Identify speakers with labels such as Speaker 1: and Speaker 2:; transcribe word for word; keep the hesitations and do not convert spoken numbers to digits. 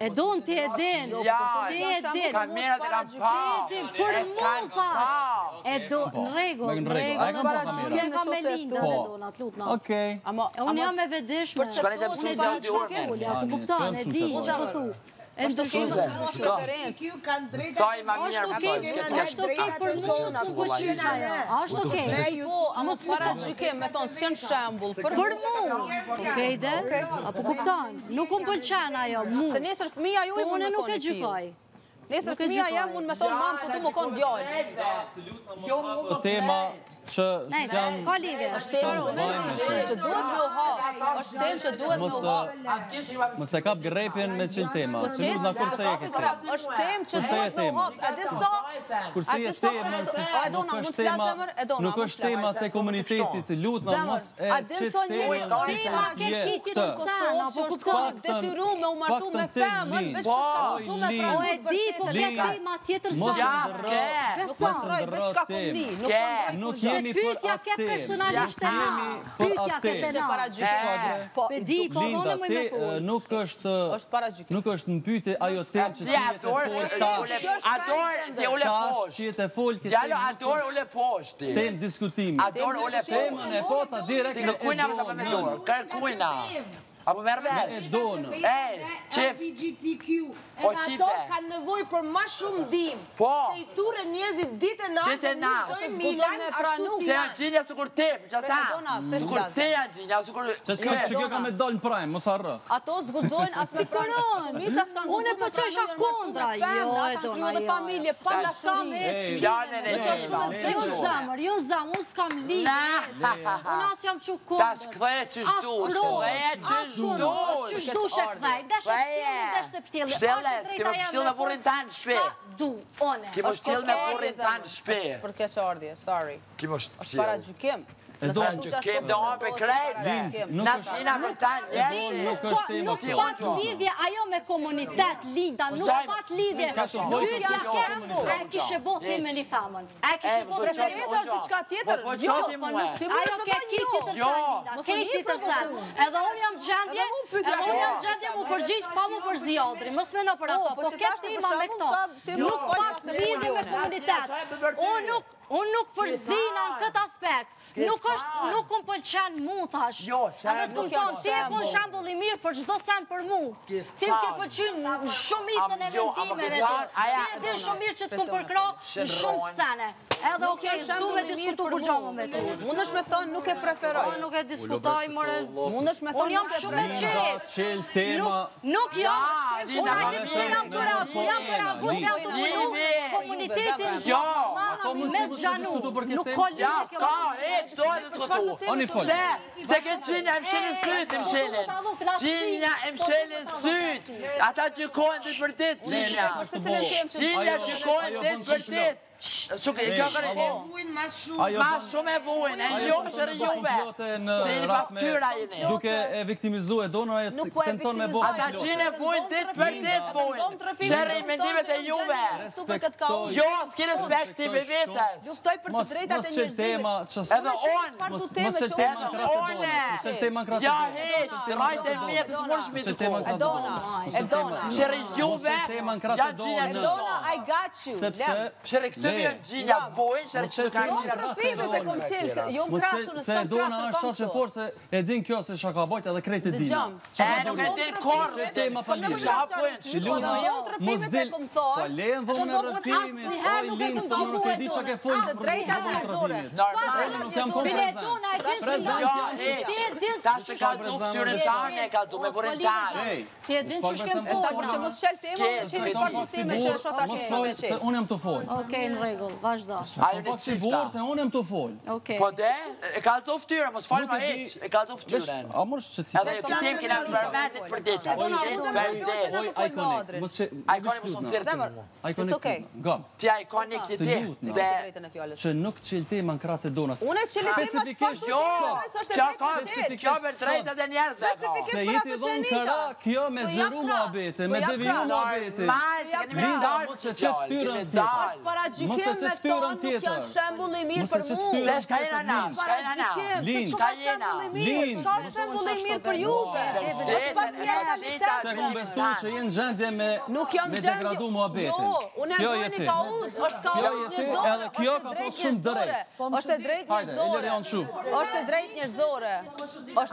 Speaker 1: E don ti e din. Ti e din.
Speaker 2: Kamerat e kam pa.
Speaker 1: Ti e din. Për mu thash. E do, në regull, në regull.
Speaker 3: A e kam pa kamerat?
Speaker 1: Ti e kam me lindë dhe donat, lutna.
Speaker 3: Okej.
Speaker 1: Unë jam e vedishme.
Speaker 2: Shkone të mësu se ati urme.
Speaker 1: Ku kuptan, e di, që të thu. E ndërshime.
Speaker 2: Saj ma mirë, më saj, shke që
Speaker 1: Ashtë okej për mu që së më pëqyq ajo. Ashtë okej.
Speaker 4: Po, a mos para gjykim, me thonë, s'jën shembull. Për
Speaker 1: mu. Okej dhe? Apo kuptan. Nuk unë pëlqen ajo, mu.
Speaker 4: Se nesër fëmija ju i mund
Speaker 1: Unë
Speaker 4: me
Speaker 1: nuk e
Speaker 4: thonë i
Speaker 1: gjykoj.
Speaker 4: Nesër fëmija jam mund me thonë, mam, po du më konë djallë.
Speaker 3: Tema që s'janë...
Speaker 1: Ka lidhje.
Speaker 4: Që duhet me u ha. është tem që duhet me u ha.
Speaker 3: Mos e kap grepin me qil tema. Të lutë na kurse e këtë tema.
Speaker 4: është tem që duhet me u ha. A dhe sa...
Speaker 3: Kurse e tema, nuk është tema, nuk është tema të komunitetit, të lutë na mos e qitë tema
Speaker 1: Tema ke kitit në sana, po kupton.
Speaker 4: Detyru me u martu me femën, veç për s'ka me pra
Speaker 1: O e di, po ke tema tjetër sana.
Speaker 3: Mos e ndërra tema. Nuk jemi për
Speaker 1: Pytja ke
Speaker 3: atë
Speaker 1: personalisht e
Speaker 3: jemi
Speaker 1: na.
Speaker 3: për
Speaker 1: Pytja ke
Speaker 3: atë
Speaker 1: të na. Pe di, po
Speaker 3: Linda,
Speaker 1: unë më
Speaker 3: te
Speaker 1: me thuj.
Speaker 3: nuk është
Speaker 4: është para gjykim.
Speaker 3: nuk është në pyetje ajo tem që ti e të fol tash.
Speaker 2: Ador, ti ule
Speaker 3: Tash
Speaker 2: poshtë.
Speaker 3: që të fol këtë
Speaker 2: Gjallo, ador, ule poshtë.
Speaker 3: tem diskutimi.
Speaker 2: Ador, ule poshtë.
Speaker 3: Temën e pota direkt
Speaker 2: Ti kërkujna më sa me me dorë, kërkujna. Apo merë
Speaker 3: e
Speaker 2: vesh.
Speaker 3: donë.
Speaker 2: Ej, qef.
Speaker 5: L G B T Q.
Speaker 2: O,
Speaker 5: Edhe
Speaker 2: qife.
Speaker 5: ato kanë nevojë për më shumë ndim.
Speaker 2: Po.
Speaker 5: Se i ture njerëzit ditë e natë.
Speaker 2: Ditë e natë.
Speaker 5: Dojnë Milan
Speaker 4: Se
Speaker 5: ashtu si
Speaker 2: Se janë
Speaker 5: janë.
Speaker 2: gjinja sukur te, për që ta.
Speaker 4: Dona,
Speaker 2: Sukur te janë gjinja, sukur...
Speaker 3: Që që që kjo ka me dalë në prime, mos harro.
Speaker 4: Ato zgudzojnë as me pranë. Shumica s'kanë
Speaker 1: Unë e po qesha kondra. Jo, e dona,
Speaker 4: dhe
Speaker 1: jo.
Speaker 4: familje, pa la shkanë
Speaker 3: Ej,
Speaker 2: Fjallën e
Speaker 1: Jo
Speaker 2: tima.
Speaker 1: zamër, jo zamër, unë s'kam lidhje. Unë as jam që
Speaker 2: Tash
Speaker 1: kondër.
Speaker 2: këdhe që shdush, këdhe që shdush.
Speaker 1: Që shdush e këdhej, desh e pështjeli, desh e pështjeli.
Speaker 2: Pështjelles, kemi pështjel me burin tanë në shpe.
Speaker 1: Du, one.
Speaker 2: Kemi pështjel me burin tanë në shpe.
Speaker 4: Për keqardhje, sorry.
Speaker 2: Kemi
Speaker 4: Është para
Speaker 2: pështjel.
Speaker 4: gjykim.
Speaker 3: E do
Speaker 2: Që kem do hape krejtë.
Speaker 3: nuk
Speaker 2: Na
Speaker 3: është
Speaker 2: qina për tanë
Speaker 3: e do
Speaker 2: njështë.
Speaker 3: nuk është tema
Speaker 1: Nuk
Speaker 3: kjo.
Speaker 1: pat lidhje ajo me komunitet, Linda, nuk
Speaker 2: Zajmë,
Speaker 1: pat lidhje.
Speaker 3: s'ka të folë
Speaker 1: Pyetja
Speaker 3: për
Speaker 1: ke, a e kishe bot ti me një femën? A e kishe bot me një
Speaker 4: Prefereta është diçka tjetër.
Speaker 2: Po
Speaker 4: Jo,
Speaker 2: qoti
Speaker 4: po
Speaker 2: mua.
Speaker 4: nuk ti
Speaker 1: Ajo ke kitë të
Speaker 2: Jo.
Speaker 1: sen, Linda, ke kitë të sen. Edhe unë jam gjendje,
Speaker 4: Edhe unë pyetja
Speaker 1: edhe unë
Speaker 4: jo.
Speaker 1: jam gjendje mu përgjigj pa mu përzi Odri, mos me në për ato,
Speaker 4: Po, po
Speaker 1: po
Speaker 4: që
Speaker 1: ke
Speaker 4: tash, për
Speaker 1: tema me
Speaker 4: shembull,
Speaker 1: këto.
Speaker 4: ka tema
Speaker 1: Nuk
Speaker 4: s'ka
Speaker 1: pat
Speaker 4: se
Speaker 1: lidhje me
Speaker 4: polione.
Speaker 1: komunitet. Unë nuk Unë nuk përzina në këtë aspekt. Nuk është, nuk unë pëlqen mu, thash.
Speaker 2: Jo,
Speaker 1: Edhe të këmë tonë, ti e kon shambull i mirë për gjdo sen për mu. Ti më ke pëlqen në shumicën e vendimeve të. Ti e din shumë mirë që të këmë përkro në shumë sene. Edhe oke, s'du me diskutu kur gjomë me tu.
Speaker 4: Mund është me thonë nuk e preferoj.
Speaker 1: Unë nuk e diskutoj, more.
Speaker 4: Mund është me thonë
Speaker 1: Unë jam
Speaker 4: nuk e
Speaker 1: shumë e
Speaker 4: preferoj.
Speaker 3: Linda, qel tema.
Speaker 1: Nuk jo.
Speaker 2: Linda,
Speaker 1: Unë
Speaker 2: ma
Speaker 1: ajde
Speaker 2: me
Speaker 1: pse jam
Speaker 3: thënë,
Speaker 1: të ragu,
Speaker 3: po
Speaker 1: jam të
Speaker 3: ena,
Speaker 1: ragu, se jam të
Speaker 2: Linda.
Speaker 1: munu komunitetin.
Speaker 2: Jo.
Speaker 3: Ato mos
Speaker 1: Mes
Speaker 3: mos
Speaker 1: gjanu.
Speaker 3: diskutu për këtë
Speaker 1: Nuk
Speaker 3: temë.
Speaker 1: ko
Speaker 2: Ja,
Speaker 1: lidhje kjo.
Speaker 2: s'ka, e, do e të këtu.
Speaker 3: Oni fol.
Speaker 2: Se, se ke gjinja e mshelin syt, e mshelin. Gjinja e mshelin syt. Ata gjykojnë ditë për ditë, gjinja. Gjinja gjykojnë ditë për ditë. Shukë, kjo kërë
Speaker 5: Vujnë mas shumë.
Speaker 3: Ajo
Speaker 2: ma
Speaker 3: bën-
Speaker 2: shumë e vujnë, e
Speaker 3: ajo
Speaker 2: jo
Speaker 3: bën
Speaker 2: shërë
Speaker 3: do
Speaker 2: juve.
Speaker 3: komplote në
Speaker 2: Se jeni
Speaker 3: rast me-
Speaker 2: faktyra jeni.
Speaker 3: Duke e viktimizu e dona e
Speaker 4: Nuk po e
Speaker 3: tenton me bo
Speaker 4: viktimizoj.
Speaker 2: Ata
Speaker 3: komplote.
Speaker 2: gjinë e vujnë ditë për ditë vujnë. Shërë i mendimet e juve.
Speaker 3: Respektoj.
Speaker 2: Jo, s'ki respekti me vetës.
Speaker 4: Luftoj për të
Speaker 3: Mos
Speaker 4: drejtat
Speaker 3: mos
Speaker 4: e
Speaker 3: çel
Speaker 4: njerëzimit.
Speaker 3: tema, ç'os
Speaker 2: Edhe on,
Speaker 3: mos mos çel tema në kratë donës, mos çel tema në kratë
Speaker 2: ja
Speaker 3: donës.
Speaker 2: heq, rajt e mjetës mërë shmi të
Speaker 3: tema
Speaker 2: kohë.
Speaker 3: kratë donës.
Speaker 4: E dona.
Speaker 2: Shërë juve,
Speaker 3: Mos e tema në kratë
Speaker 2: ja gjinja
Speaker 3: donës.
Speaker 2: që
Speaker 4: Dona, I got you.
Speaker 3: Sepse
Speaker 2: Shërë këtë vjen gjinja vojnë, shërë që ka
Speaker 4: Jo
Speaker 2: gjinja
Speaker 4: trofime e kom qelë, jo më
Speaker 3: Mos
Speaker 4: krasu në
Speaker 3: se
Speaker 4: s'kam
Speaker 3: dona
Speaker 4: krasu,
Speaker 3: është
Speaker 4: kam
Speaker 3: shaq e
Speaker 4: këto.
Speaker 3: fortë se e din kjo se çka ka bojt edhe krejt e din.
Speaker 4: Dëgjom.
Speaker 2: E, nuk e din korë,
Speaker 3: Shë tema pa lidhje.
Speaker 2: Qa pojnë, që
Speaker 3: Luna,
Speaker 4: Jo
Speaker 3: mos
Speaker 4: trofimet e
Speaker 3: del.
Speaker 4: kom
Speaker 3: Po
Speaker 4: thonë.
Speaker 3: len dhomën e rrëfimit.
Speaker 4: asnjëherë nuk e
Speaker 3: Oj,
Speaker 4: kam
Speaker 3: Lind, nuk e di çka ke fol.
Speaker 4: Të drejta njerëzore.
Speaker 2: normal.
Speaker 3: Nuk jam kon
Speaker 1: Bile
Speaker 3: prezant.
Speaker 1: dona e din që
Speaker 3: Prezant
Speaker 1: jam.
Speaker 3: jam
Speaker 2: Ja,
Speaker 1: Ti e din
Speaker 2: Ta që ka du këtyre tane, ka du me burin tane.
Speaker 3: Ej,
Speaker 1: Ti e din që shkem
Speaker 4: E sa për që
Speaker 1: folë.
Speaker 4: mos qel tema,
Speaker 2: Ke,
Speaker 4: me qeni farë të time që është ata
Speaker 3: mos
Speaker 4: që
Speaker 3: fol
Speaker 4: me
Speaker 3: se
Speaker 4: qelë.
Speaker 3: unë jam të fol.
Speaker 1: Okej, në regull, vazhdo.
Speaker 2: Ajo
Speaker 3: Po
Speaker 2: në
Speaker 3: sigurt
Speaker 2: qifta.
Speaker 3: se unë jam të fol.
Speaker 1: Okej.
Speaker 2: Po de, e ka du ftyre, mos falë
Speaker 3: Nuk
Speaker 2: ma
Speaker 3: e di-
Speaker 2: heq, e ka du ftyren.
Speaker 3: A mërë që ci.
Speaker 2: Edhe këtim kina në përmetit për ditë,
Speaker 4: Dona,
Speaker 2: ditë
Speaker 4: mund
Speaker 2: për
Speaker 4: të
Speaker 2: ditë.
Speaker 4: më
Speaker 3: Oj,
Speaker 4: të folë me
Speaker 3: ikonik.
Speaker 4: Adrin.
Speaker 3: Mos që
Speaker 2: A i koni mos më tërtë
Speaker 4: Zemër,
Speaker 2: mu.
Speaker 3: Ikonik.
Speaker 4: It's okay.
Speaker 3: Gam.
Speaker 2: Ti a i koni
Speaker 3: Të
Speaker 2: këti,
Speaker 3: lutë,
Speaker 2: se...
Speaker 4: Drejtën e fjalës.
Speaker 3: Që nuk qel tema në kratë e donës.
Speaker 4: Unë e qeli tema
Speaker 3: Specifikisht
Speaker 2: Jo,
Speaker 4: që
Speaker 2: që ka kjo për drejtat e njerëzve ka.
Speaker 3: Se jeti dhonë këra, kjo me zëru mua bete, me deviju mua bete.
Speaker 2: Normal, se keni me
Speaker 3: Linda,
Speaker 2: dalë,
Speaker 3: mos e qëtë ftyrën
Speaker 2: keni
Speaker 3: tjetër.
Speaker 2: dalë.
Speaker 4: Para
Speaker 3: Mos e që ftyrën tjetër.
Speaker 4: Nuk janë shembull i mirë
Speaker 3: Mos e
Speaker 4: për
Speaker 3: që
Speaker 4: mua.
Speaker 3: ftyrën
Speaker 2: Se shka jena na, shka jena na.
Speaker 3: Lind.
Speaker 4: S'ka shembull i mirë.
Speaker 3: Lind.
Speaker 4: S'ka shembull i mirë për juve. Është pak realitet.
Speaker 3: Se unë besu që jenë gjendje me
Speaker 4: Nuk jam
Speaker 3: me
Speaker 4: gjendje.
Speaker 3: degradu muhabetin.
Speaker 4: Jo, unë
Speaker 3: Kjo
Speaker 4: e
Speaker 3: je
Speaker 4: bëni
Speaker 3: ti.
Speaker 4: kauz, është kauz
Speaker 3: Kjo je ti,
Speaker 4: njerëzore.
Speaker 3: edhe kjo
Speaker 4: është
Speaker 3: ka
Speaker 4: drejt
Speaker 3: pas shumë
Speaker 4: njerëzore.
Speaker 3: drejt.
Speaker 4: Është e drejt
Speaker 3: Hajde,
Speaker 4: njerëzore.
Speaker 3: Ilerion Shu.
Speaker 4: Është e drejt njerëzore. Është